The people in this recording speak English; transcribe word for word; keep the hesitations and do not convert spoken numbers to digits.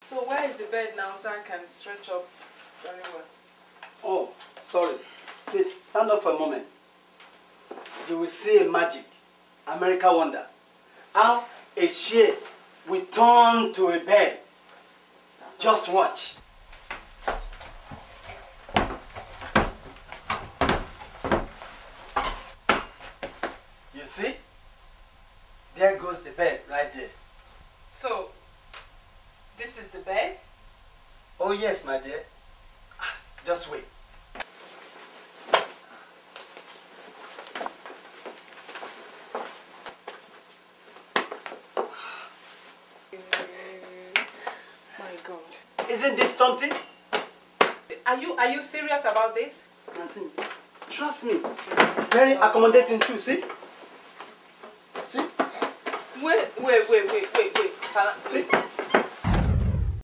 So where is the bed now so I can stretch up very well? Oh, sorry. Please stand up for a moment. You will see a magic, America wonder. How a chair will turn to a bed. Just watch. You see? There goes the bed right there. So, this is the bed? Oh yes, my dear. Just wait. My God. Isn't this something? Are you are you serious about this? Nancy, trust me. Very accommodating too, see? See? Wait, wait, wait, wait, wait, wait. See?